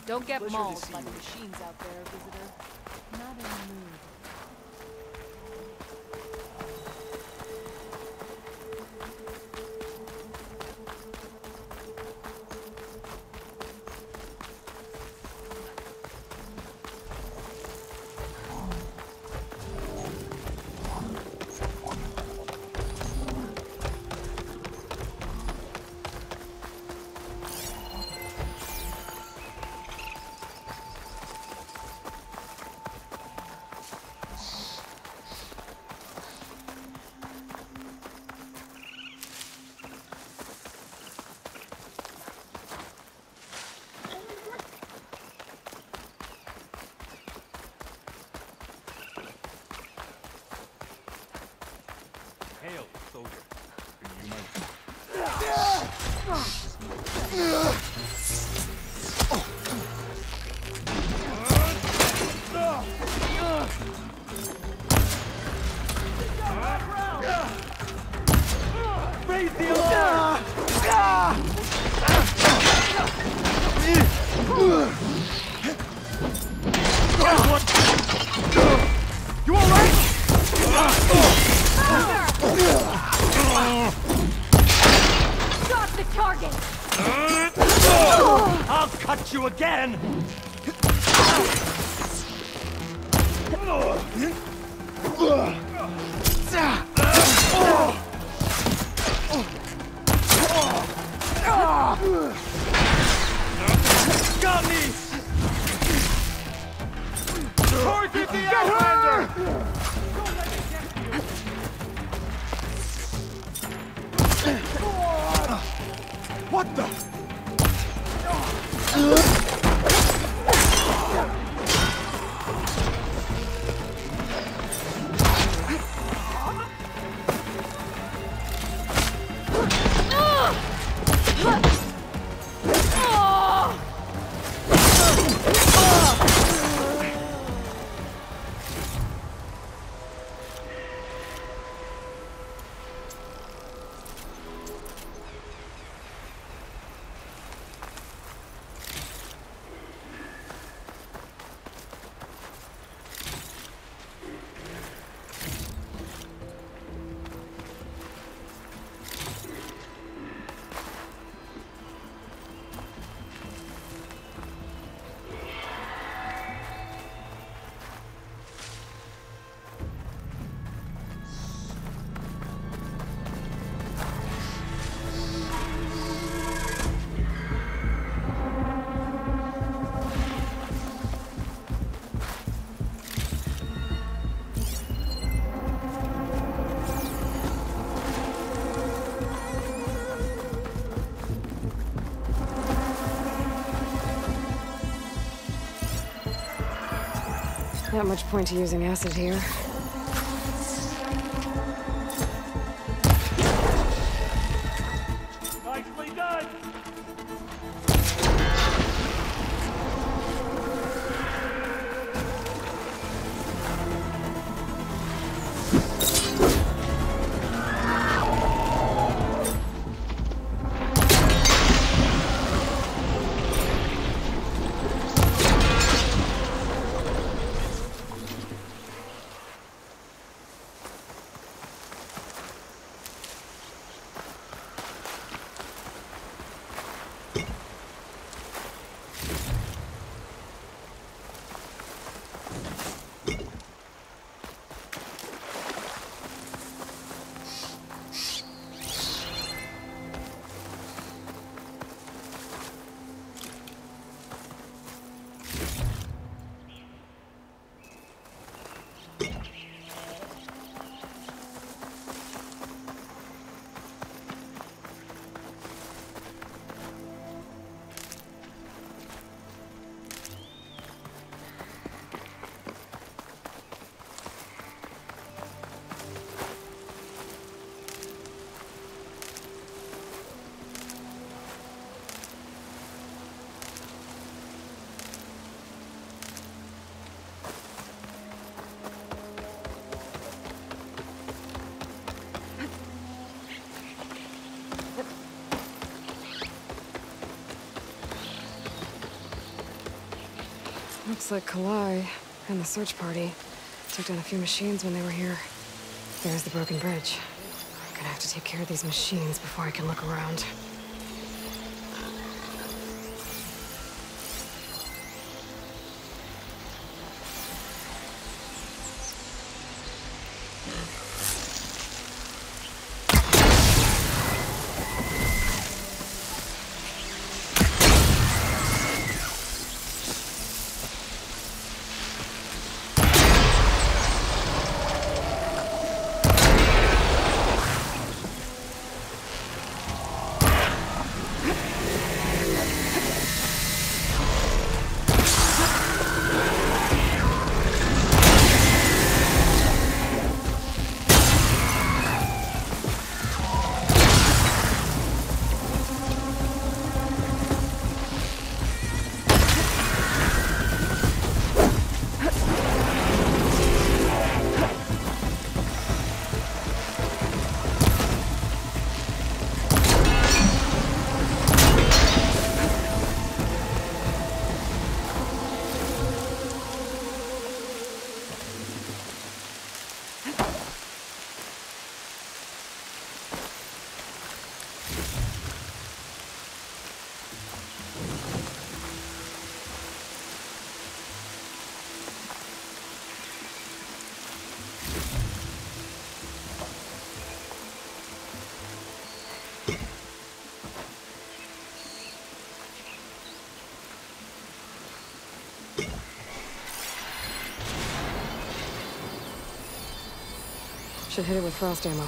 Don't get Pleasure to mauled see by you. the machines out there, visitor. Not in the mood. Hail, soldier. You might... Raise the alarm! You all right? Drop the target! I'll cut you again! Got me! Target the Outlander! Don't let me get you! What the? Not much point to using acid here. Nicely done! Looks like Kalai and the search party took down a few machines when they were here. There's the broken bridge. I'm gonna have to take care of these machines before I can look around. Should hit it with frost ammo.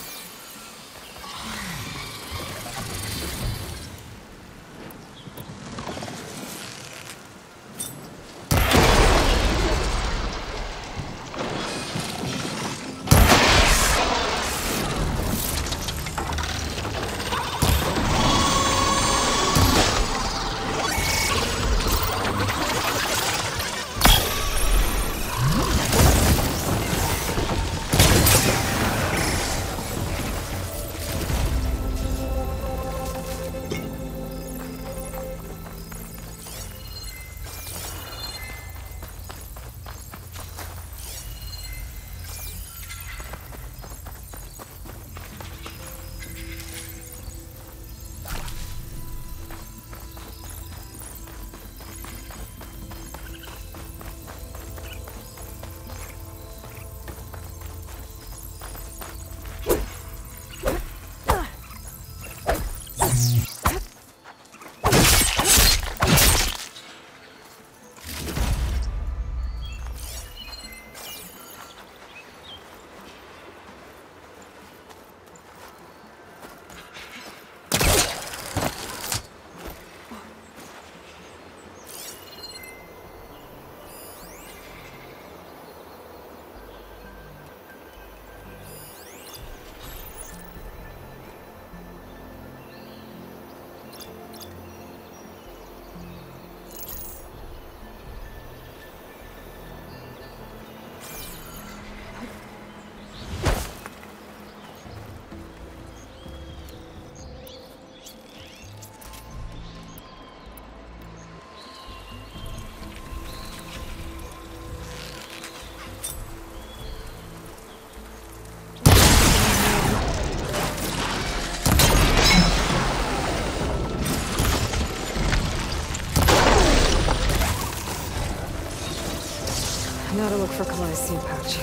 Now to look for Kalai's seed pouch.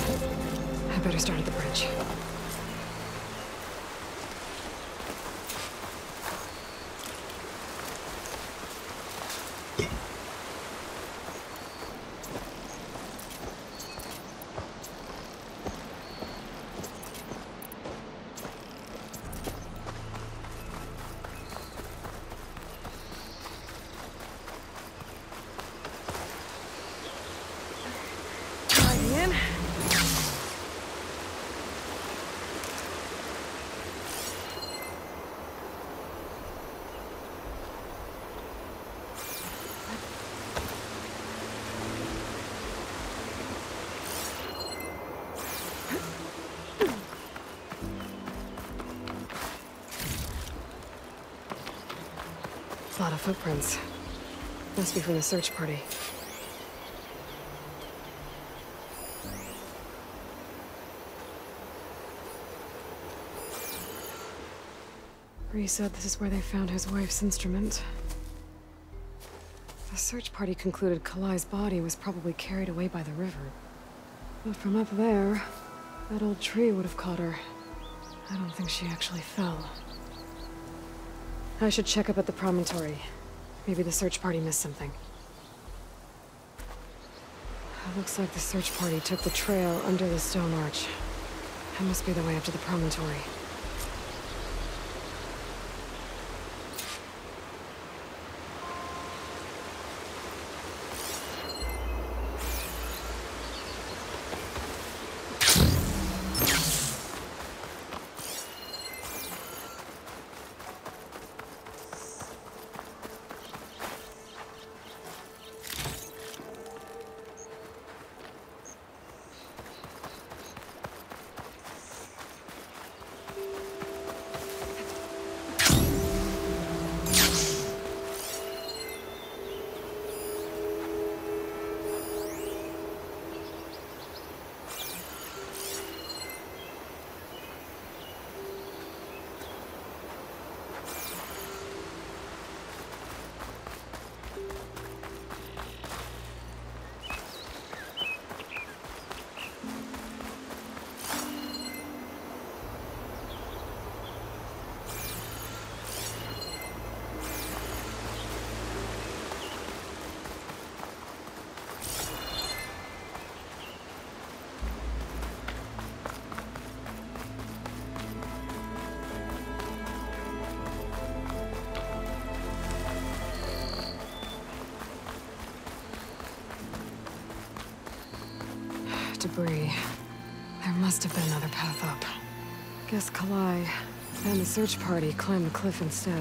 I better start at the bridge. A lot of footprints. Must be from the search party. Bree said this is where they found his wife's instrument. The search party concluded Kalai's body was probably carried away by the river. But from up there, that old tree would have caught her. I don't think she actually fell. I should check up at the promontory. Maybe the search party missed something. It looks like the search party took the trail under the stone arch. That must be the way up to the promontory. Debris. There must have been another path up. Guess Kalai and the search party climbed the cliff instead.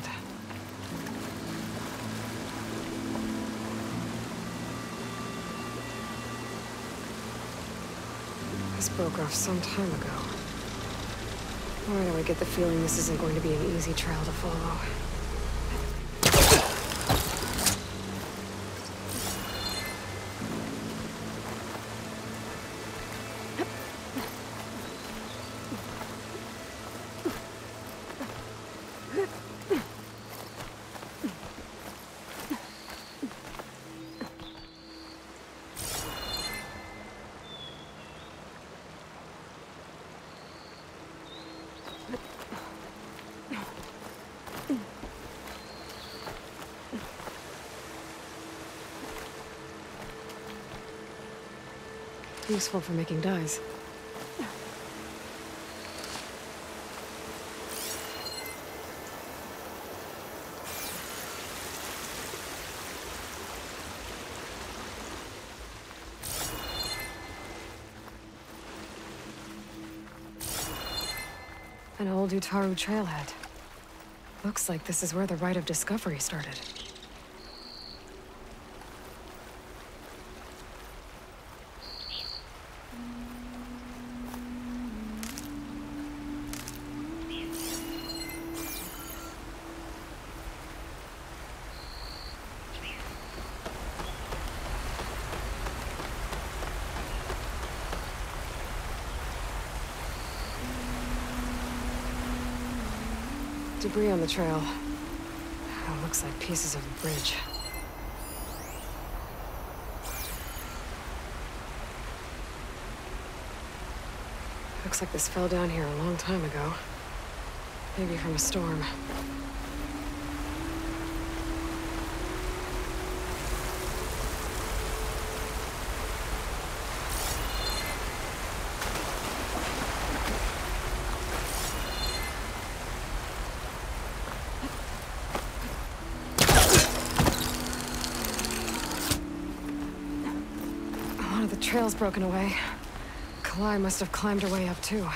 This broke off some time ago. Why do I get the feeling this isn't going to be an easy trail to follow? Useful for making dyes. An old Utaru trailhead. Looks like this is where the Rite of Discovery started. Debris on the trail. Oh, looks like pieces of a bridge. Looks like this fell down here a long time ago. Maybe from a storm. The trail's broken away. Kalai must have climbed her way up too.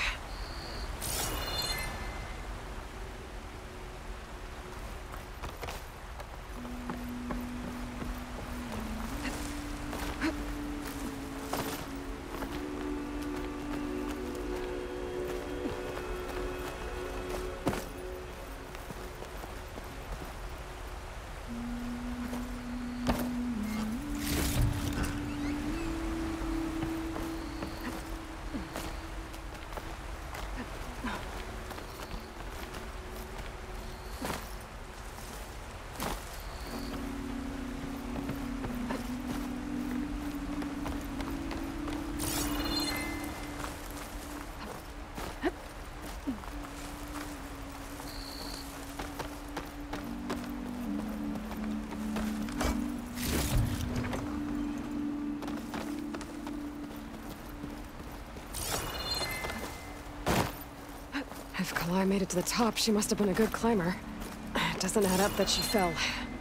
If Kalai made it to the top, she must have been a good climber. It doesn't add up that she fell.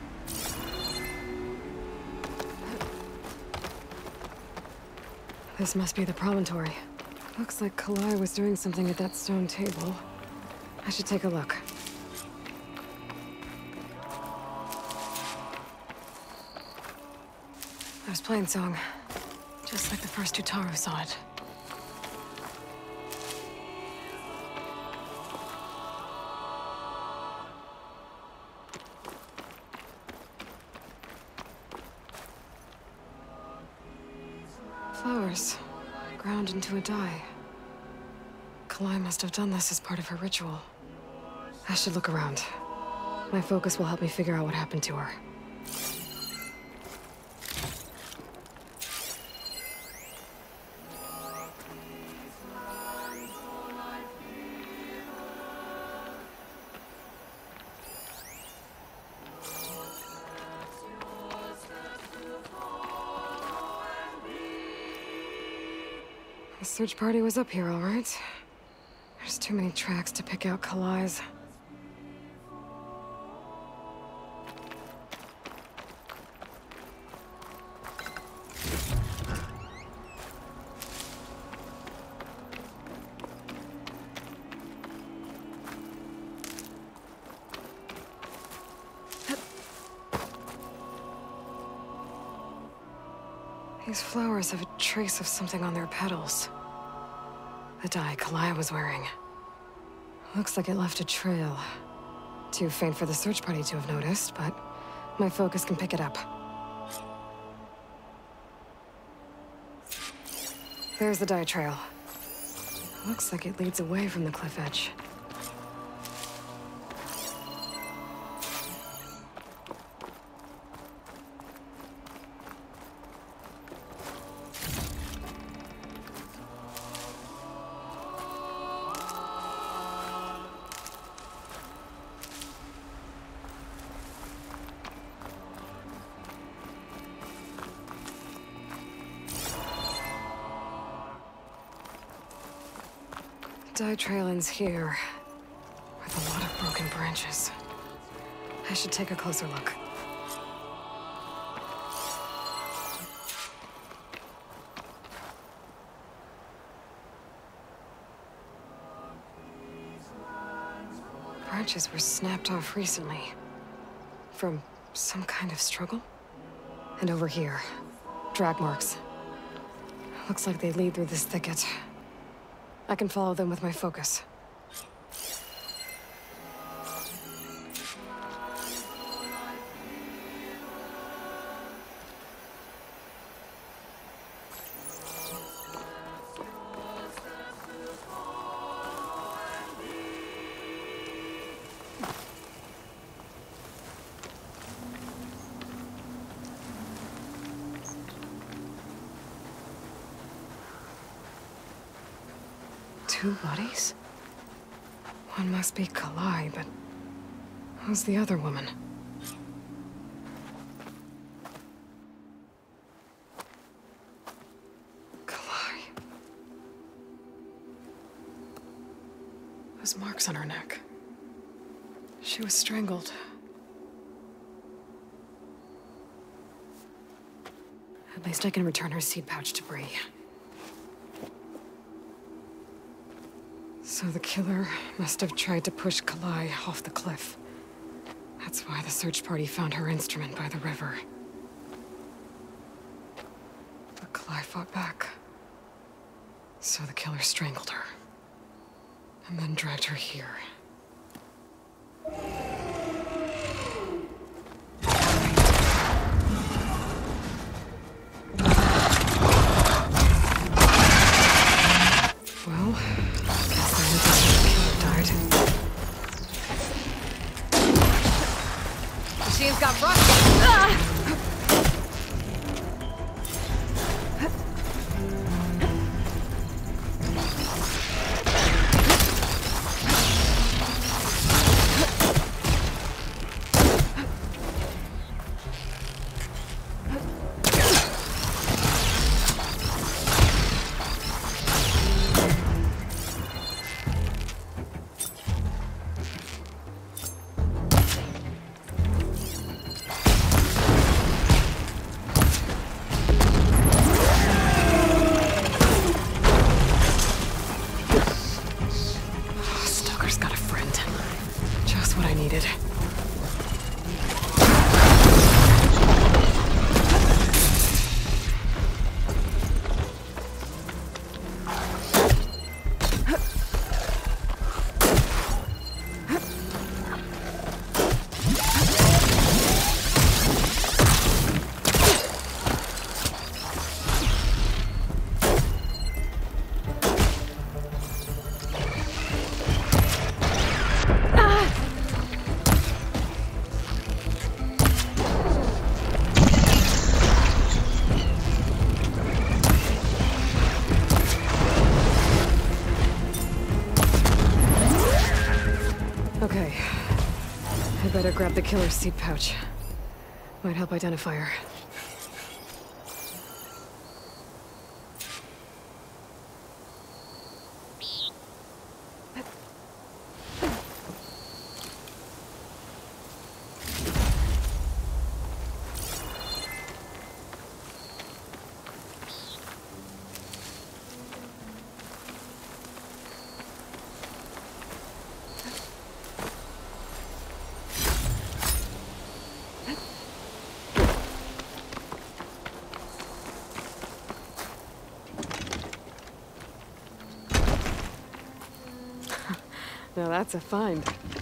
This must be the promontory. Looks like Kalai was doing something at that stone table. I should take a look. There's Plainsong. Just like the first Utaru saw it. Flowers. Ground into a dye. Kalai must have done this as part of her ritual. I should look around. My focus will help me figure out what happened to her. The search party was up here, all right. There's too many tracks to pick out Kalai's. These flowers have a trace of something on their petals. The dye Kalai was wearing. Looks like it left a trail. Too faint for the search party to have noticed, but my focus can pick it up. There's the dye trail. Looks like it leads away from the cliff edge. Dye trail ends here, with a lot of broken branches. I should take a closer look. Branches were snapped off recently. From some kind of struggle? And over here, drag marks. Looks like they lead through this thicket. I can follow them with my focus. Two bodies? One must be Kalai, but who's the other woman? Kalai. Those marks on her neck. She was strangled. At least I can return her seed pouch to Bree. So the killer must have tried to push Kalai off the cliff. That's why the search party found her instrument by the river. But Kalai fought back. So the killer strangled her. And then dragged her here. Machine's got rust. Better grab the killer's seed pouch. Might help identify her. Now that's a find.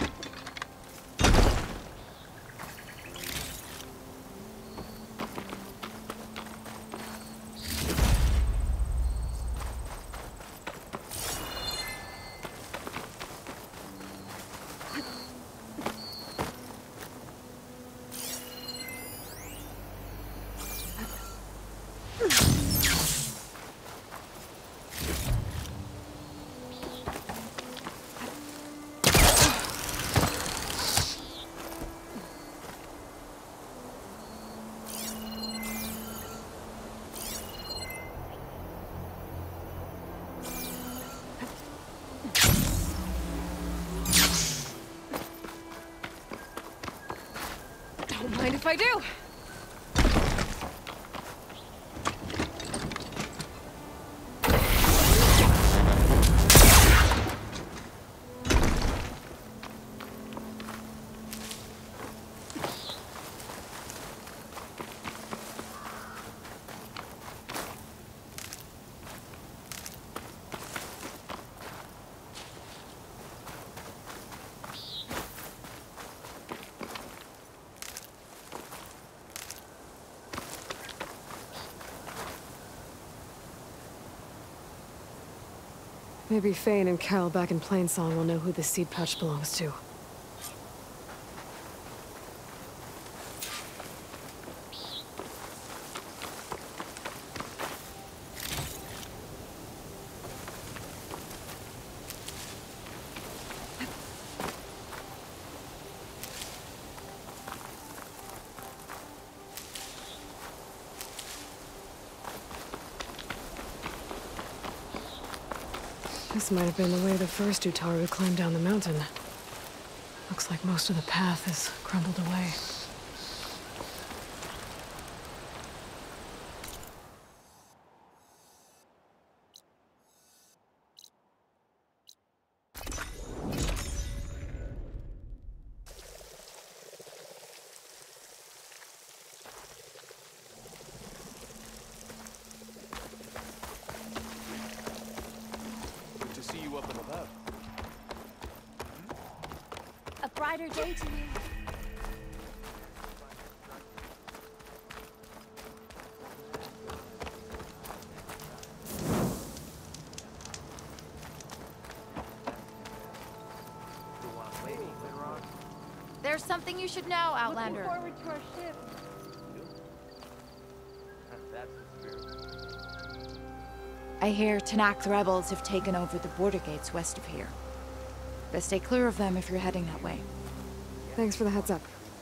Don't mind if I do. Maybe Fane and Cal back in Plainsong will know who the seed pouch belongs to. This might have been the way the first Utaru climbed down the mountain. Looks like most of the path has crumbled away. See you up and about. A brighter day to you. There's something you should know, Outlander. Looking forward to our ship. That's the spirit. I hear Tenakth rebels have taken over the border gates west of here. Best stay clear of them if you're heading that way. Thanks for the heads up.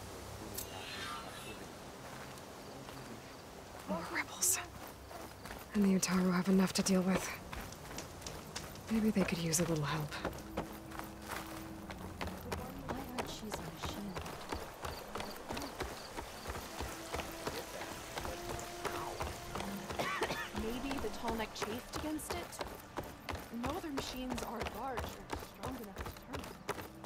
More rebels. And the Utaru have enough to deal with. Maybe they could use a little help. I heard she's a machine. Maybe the tall neck chafed against it? No other machines are large or strong enough to turn it.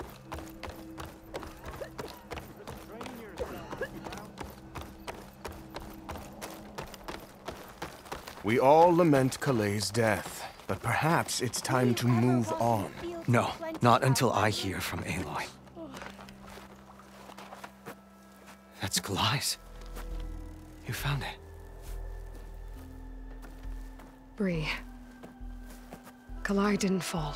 We all lament Kaleigh's death, but perhaps it's time to move on. No, not until I hear from Aloy. That's Kaleigh's. You found it. Bree. Kaleigh didn't fall.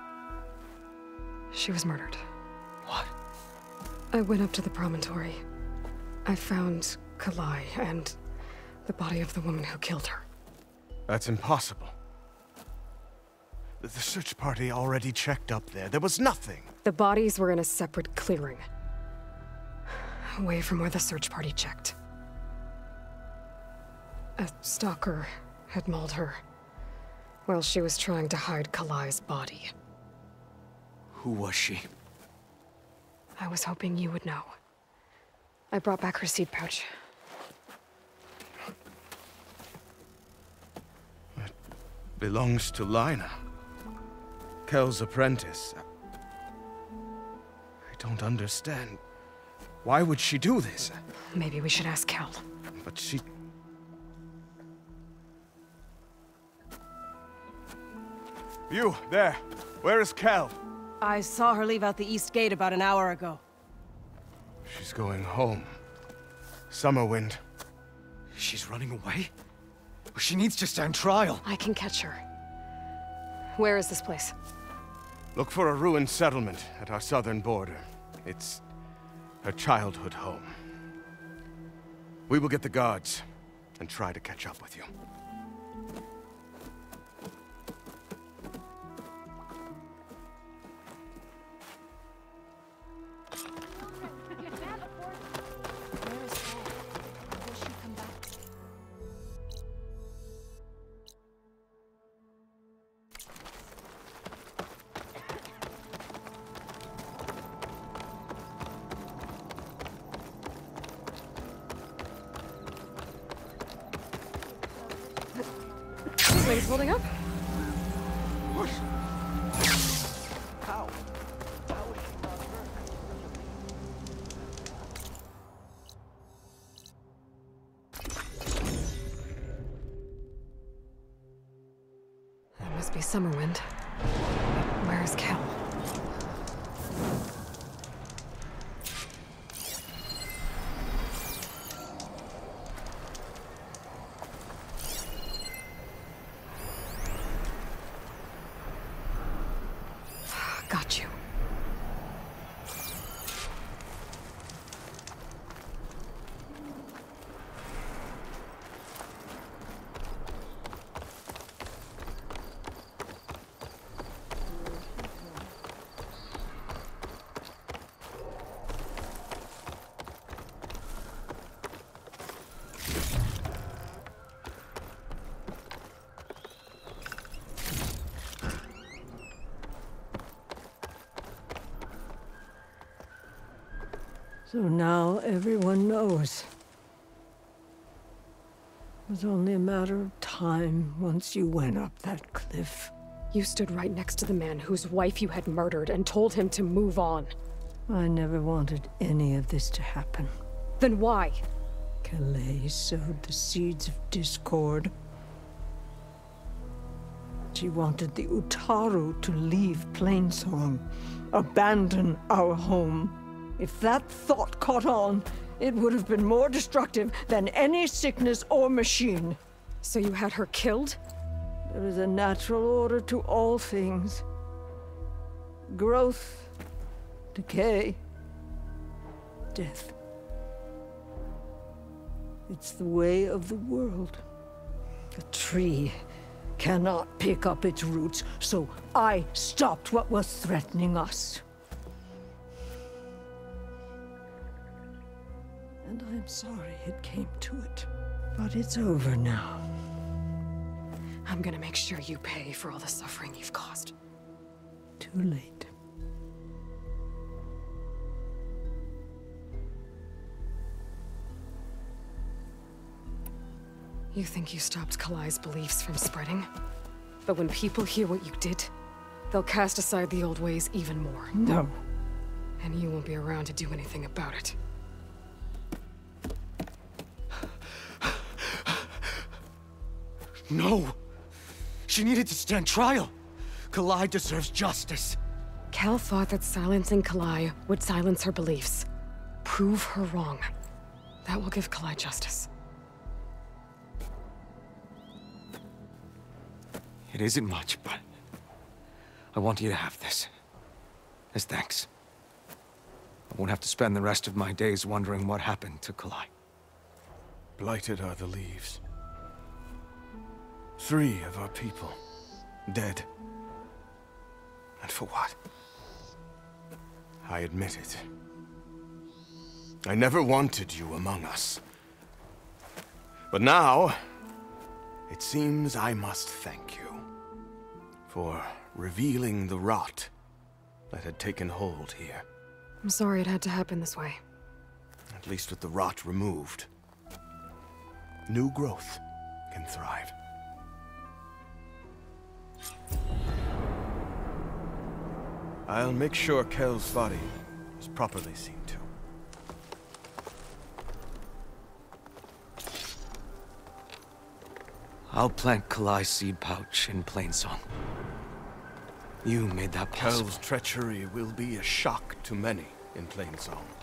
She was murdered. What? I went up to the promontory. I found Kaleigh and the body of the woman who killed her. That's impossible. The search party already checked up there. There was nothing. The bodies were in a separate clearing. away from where the search party checked. A stalker had mauled her while she was trying to hide Kalai's body. Who was she? I was hoping you would know. I brought back her seed pouch. It belongs to Lina. Kel's apprentice. I don't understand. Why would she do this? Maybe we should ask Kel. But she... You, there. Where is Kel? I saw her leave out the east gate about an hour ago. She's going home. Summerwind. She's running away? She needs to stand trial. I can catch her. Where is this place? Look for a ruined settlement at our southern border. It's her childhood home. We will get the guards and try to catch up with you. Wings holding up? That must be Summerwind. Where is Kel? Got you. So now everyone knows. It was only a matter of time once you went up that cliff. You stood right next to the man whose wife you had murdered and told him to move on. I never wanted any of this to happen. Then why? Kalai sowed the seeds of discord. She wanted the Utaru to leave Plainsong, abandon our home. If that thought caught on, it would have been more destructive than any sickness or machine. So you had her killed? There is a natural order to all things. Growth, decay, death. It's the way of the world. A tree cannot pick up its roots, so I stopped what was threatening us. And I'm sorry it came to it. But it's over now. I'm gonna make sure you pay for all the suffering you've caused. Too late. You think you stopped Kalai's beliefs from spreading? But when people hear what you did, they'll cast aside the old ways even more. No. And you won't be around to do anything about it. No! She needed to stand trial! Kalai deserves justice! Kel thought that silencing Kalai would silence her beliefs. Prove her wrong. That will give Kalai justice. It isn't much, but I want you to have this. As thanks. I won't have to spend the rest of my days wondering what happened to Kalai. Blighted are the leaves. 3 of our people, dead. And for what? I admit it. I never wanted you among us. But now, it seems I must thank you for revealing the rot that had taken hold here. I'm sorry it had to happen this way. At least with the rot removed, new growth can thrive. I'll make sure Kel's body is properly seen to. I'll plant Kalai's seed pouch in Plainsong. You made that possible. Kel's treachery will be a shock to many in Plainsong.